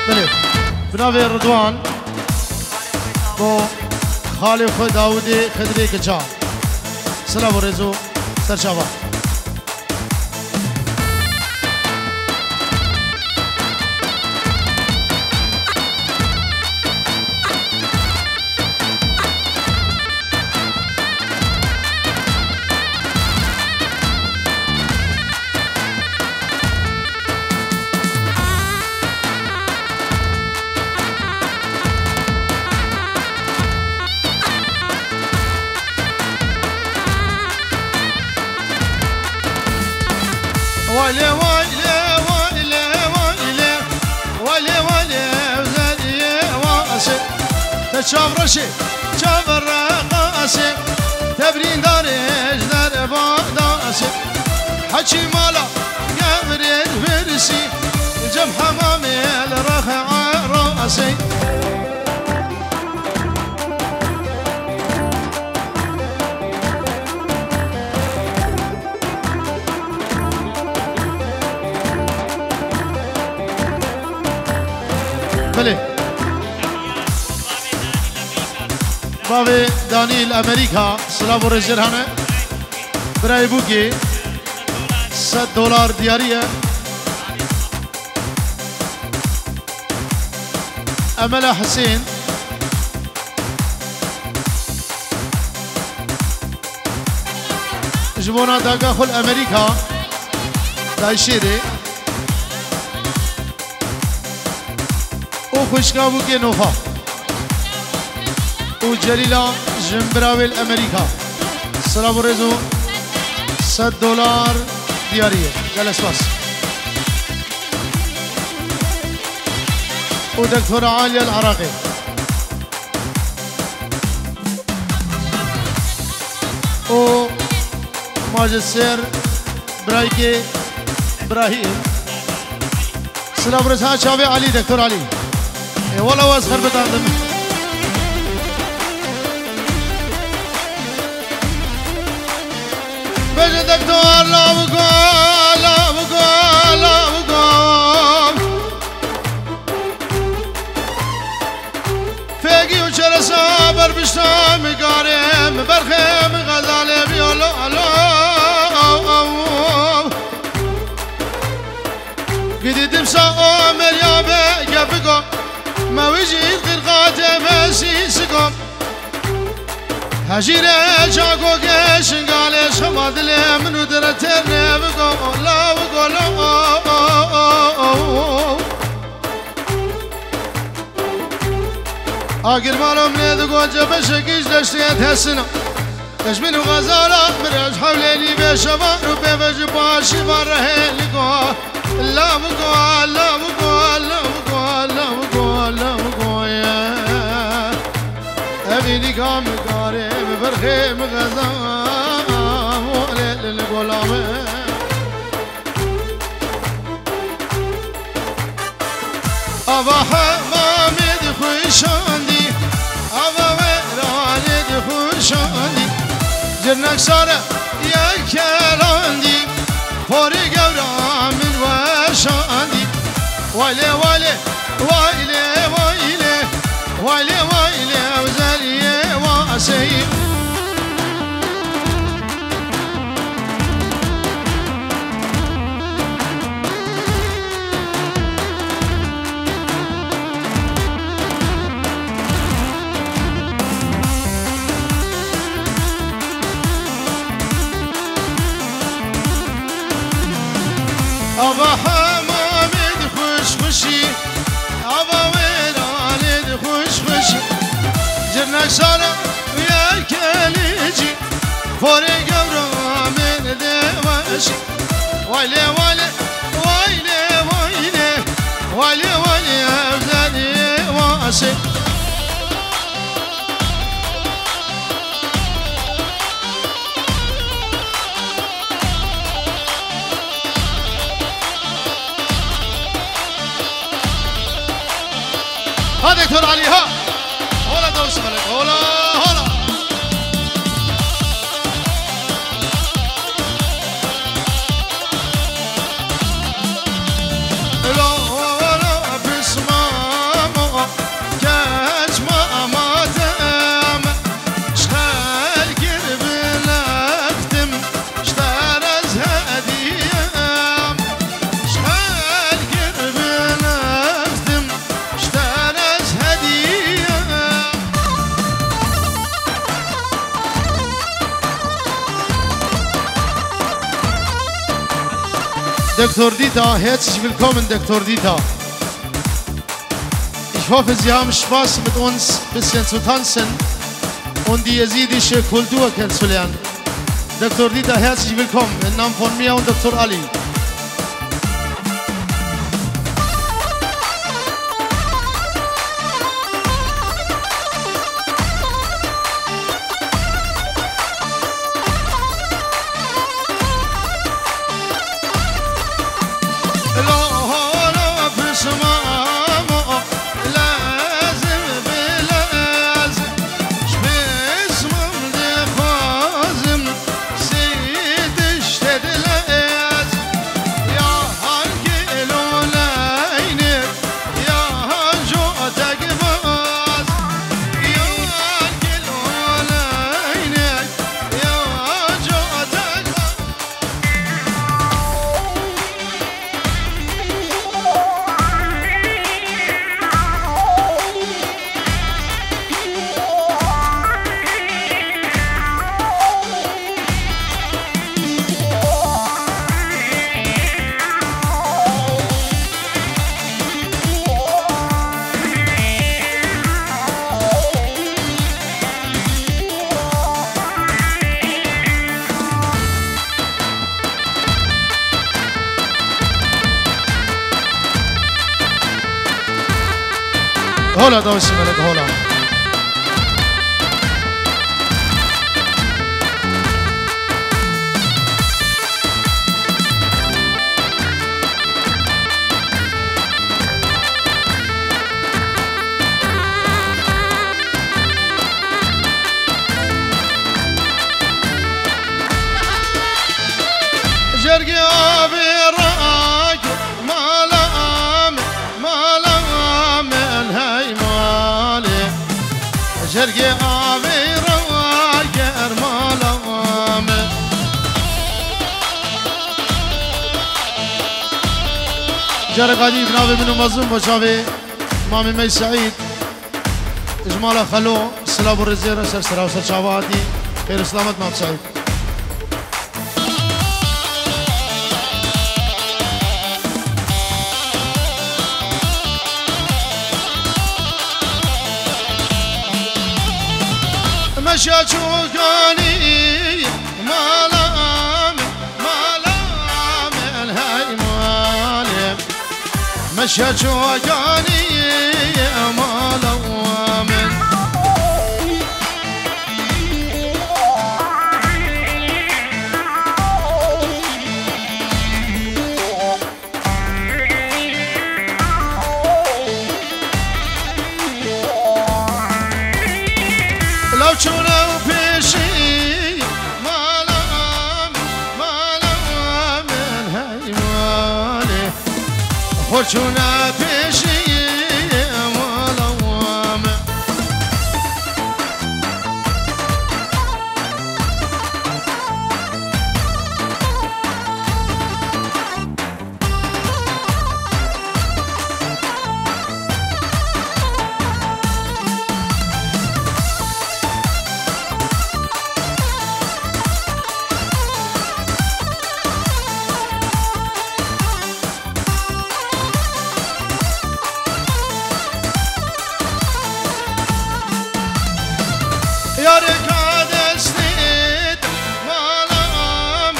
بله بناوی رضوان با خالی خود داودی خدری کچان سلام و رزو سرچاوا ويلي ويلي ويلي ويلي ويلي ويلي وزادي واسي تشاف رشي شاف الرقاسي تبرين دارج دار باداسي حكي مالا قبرين فرسي جم حمامي الرخع راسي بله باوی دانیل امریکا سلام و رجرهانه برای بوکی $100 دیاریه امل حسین جبونا داقا خل امریکا دایشیری خوشگاه بوکی نوفا و جلیلا جنبراویل امریکا سلام و رزو $100 دیاریه جلس باس و دکتور عالی العراقی و ماجستر برایکی براهیم سلام و رزو شاوی علی دکتور علی والله واسخر بتعلم بجي دكتور لا بقول لا بقول لا بقول فيقي وشر صابر بشتام قارم برخم غزالي بيولو قديد بسا عمر يا بقى ما وجيت قرقات مسيسكم هجيرة جاكو كيش قالي شماد لي منو درترني بقول لا بقول آخر مالو من يدقو جبشكيش لشتيت هالسنة تشمين وغزالة مرج حوليني بشبار وبيبج باشي بره لقو لا بقول لا بقول لا بقول لا بقول لا بقول يا أبيني كام قارب برخيم غزام وليل الغلام أبا حمامد خوشاندي أبا ويراند خوشاندي جرنك سارة يا كلاندي فوري قورا من وشاندي ويلي ويلي ويلي ويلي ويلي ويلي وزالي واسي أبا حمامد خوش خوشي أبا ويراند خوش خوشي جرنك سارة ويا كاليجي فوري قبرا من دواشي ويلي ويلي ويلي ويلي ويلي ويلي أبزاني واسي ها دكتور علي ها هلا دوس ملك هلا هلا لا ولا بسمع Dr. Dieter, herzlich willkommen, Dr. Dieter. Ich hoffe, Sie haben Spaß mit uns ein bisschen zu tanzen und die jesidische Kultur kennenzulernen. Dr. Dieter, herzlich willkommen im Namen von mir und Dr. Ali. هلا دوسي ملك هلا جرقي أبي راك جرقي آبي رواق أرمال أوامل جرق عدي بنابي منو مظلوم بشافي مامي مي سعيد إجمالا خلو سلاب الرزيرة سر سرا وسر شعباتي خير إسلامت مام سعيد مشى شوقاني مالام الهاي مالي مشى شوقاني مالام لو شونا وبيشي مالام الهاي مالي خرشونا بيشي مالام يارك عدستيت مالام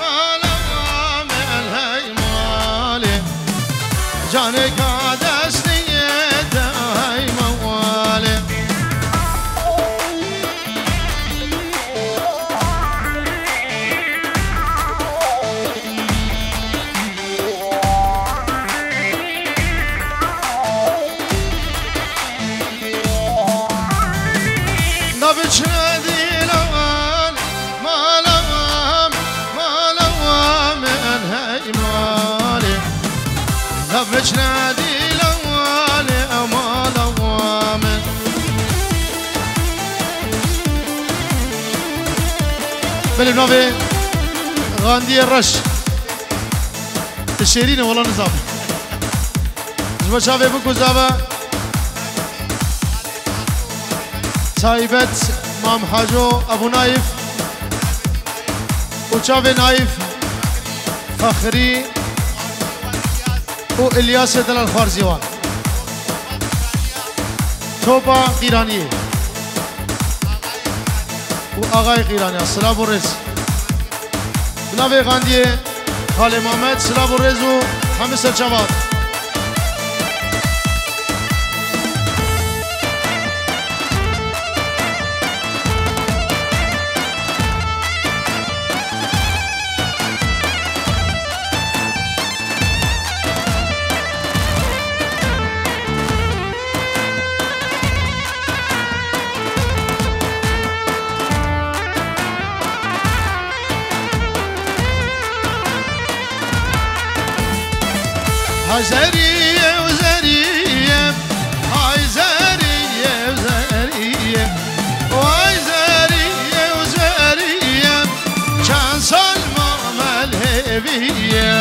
الهاي مالي جانك عدستيت هاي موالي نبش نديلان مالام الهاي مالي نبش نديلان مالام بالبنوبي غاندي الرش الشيرين والله نظام زما شافي بكو زابا تايبت مام حاجو ابو نايف وشافي نايف فخري و الیاس دلال خارزیوان توبا قیرانی و آقای قیرانی سلام و رز بناوی غاندی خاله محمد سلام و رز و همه سرچواد زریه و زریه های زریه و زریه وای زریه و زریه چند سال ما ملهویه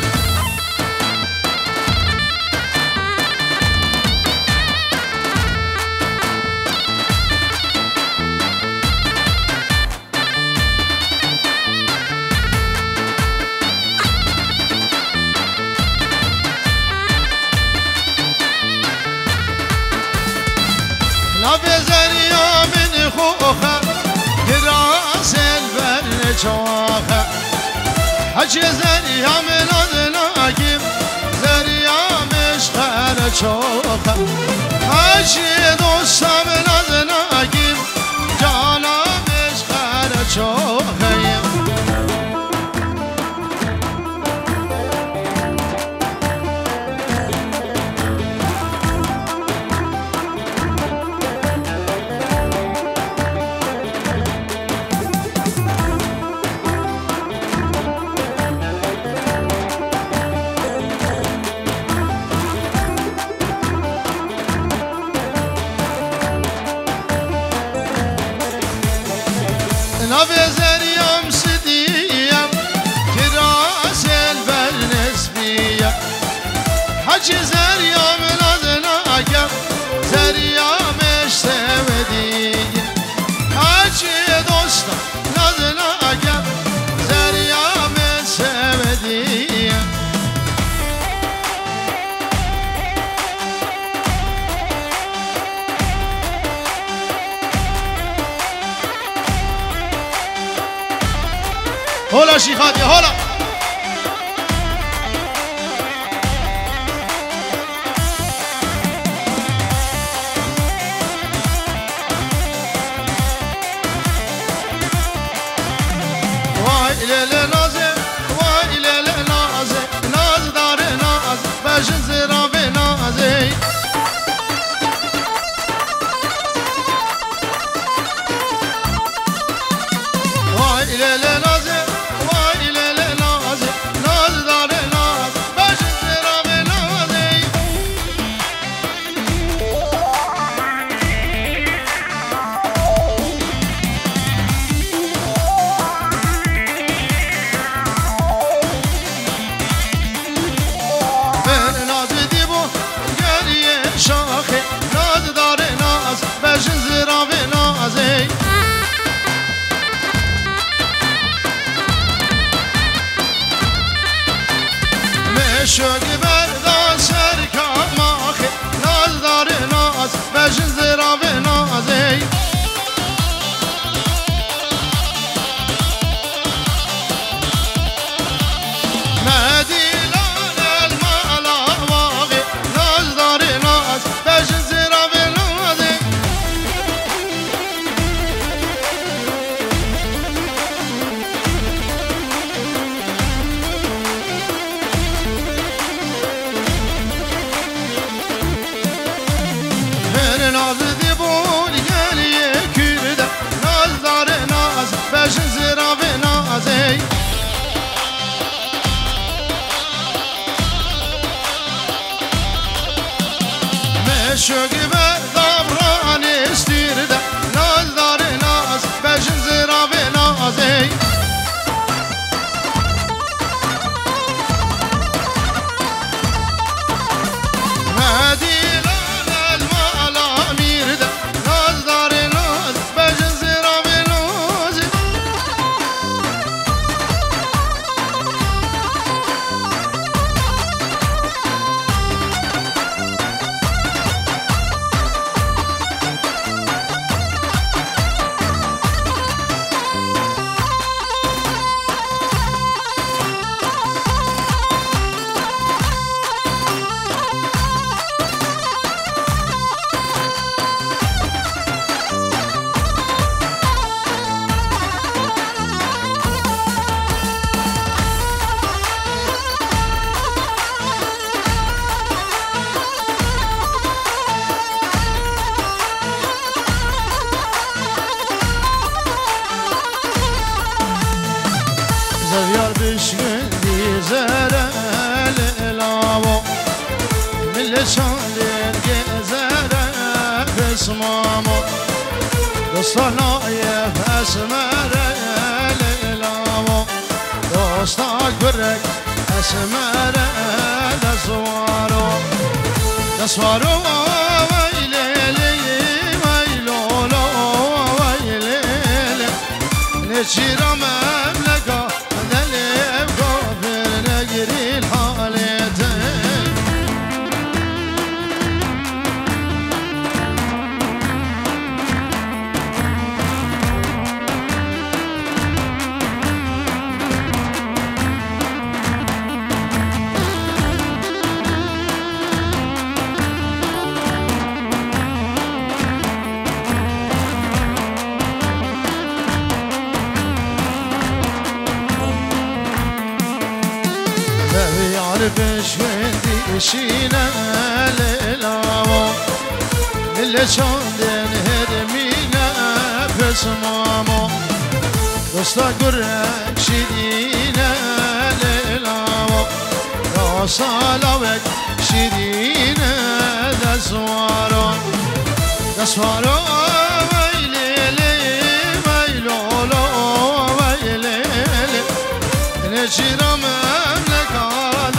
بزریا من خوخه دراس البر چاخه حج زریا من ادناکیم زریا مشخر چاخه حج دوستا من ادناکیم جانا مشخر چاخه نبزریم سدیم کراس البر نسبیه حج زریم نازناکم زریامش سودیه حج دوستا نازناکم زریامش سودیه هلا شيخاتي هلا واي ليلى نازي واي ليلى نازي ناز دار ناز باش زرابي نازي واي ليلى نازي شوقي بردا سركا ماخي ناز دار ناز بجن زراب نازي نادي لان المالا واغي ناز دار ناز بجن زراب نازي ناز دیبون گلی کرده ناز دار ناز بشن زراب نازی مشوقی بردابران استیرده ناز دار ناز بشن زراب نازی gezere Lelavo Milli çandin gezere Kısmamo Dostana yef esmere Lelavo Dosta gürek esmere Desvaro Desvaro شيرة مملكة ذلك كافر نجري الحالتين بشوندي شينا للعمو اللي شوندن هرمينا بسمامو وسط قرق شدينا للعمو وصالوك شدينا دسوارو دسوارو ويلي ويلولو ويلي نشيرا مملكة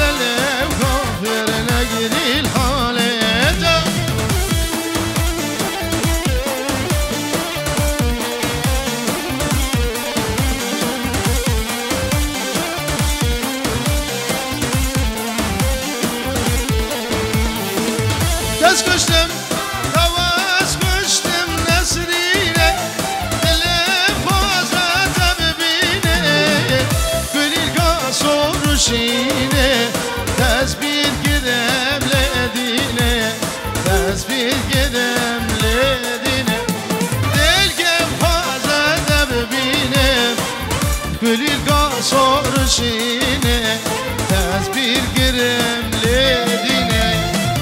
Kuştum, kavaz kuştum nesrine Dilim boğaza tabibine Gülilga soruşine Tezbir gidemledine Tezbir gidemledine Dilgem boğaza tabibine Gülilga soruşine Tezbir gidemledine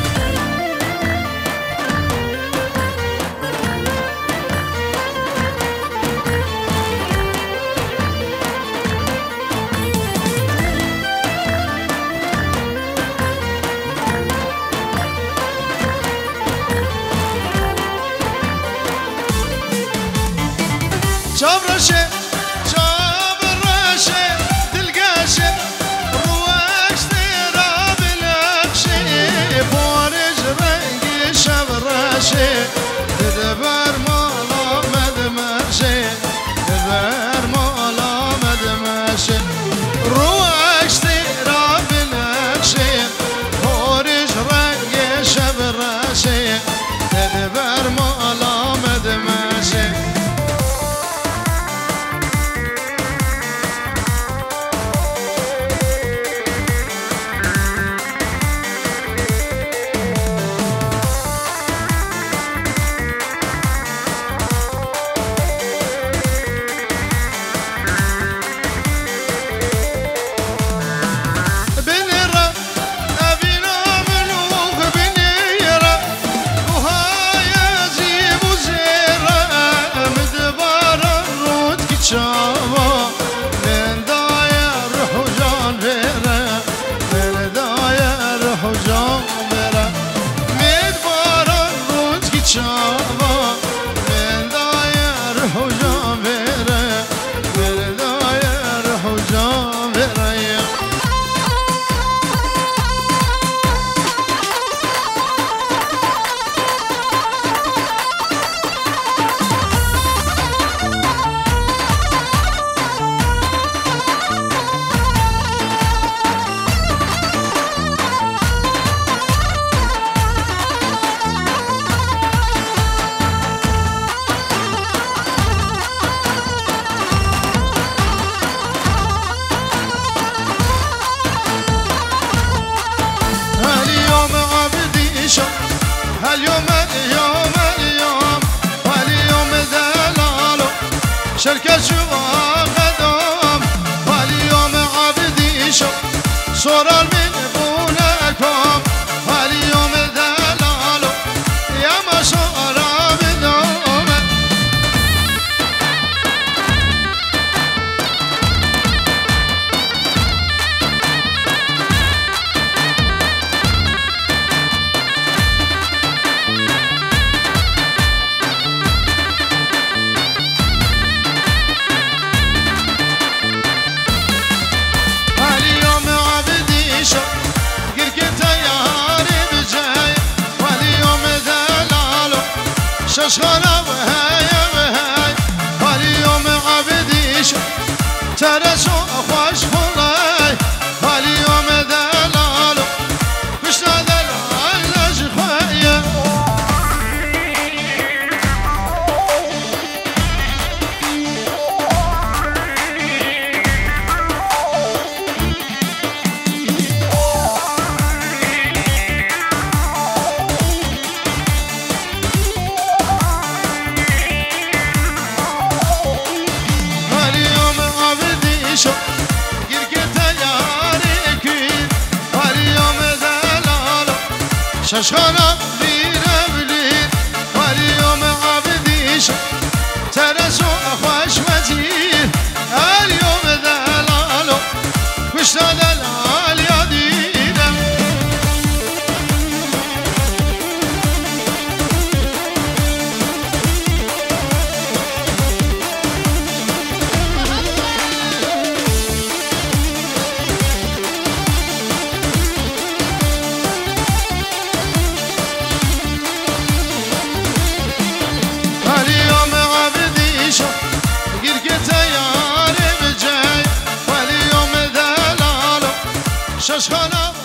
Çavraşe, çavraşe, dilgaşe, ruvaşte rabilakşe, Paris rengi şavraşe, Diber mala medmeşe, Diber mala medmeşe, ruvaşte rabilakşe, Paris rengi şavraşe, Diber mala medmeşe. ششخانة وهاي وهاي واليوم عبدي شو ترسو أخواش فلاي واليوم دلالو مشنا دلال نجخوية ششخانة بلينا بلين واليوم عبدي شو ترسو أخواش متين اليوم دلالو وشنا دلال يا دينا ششخانة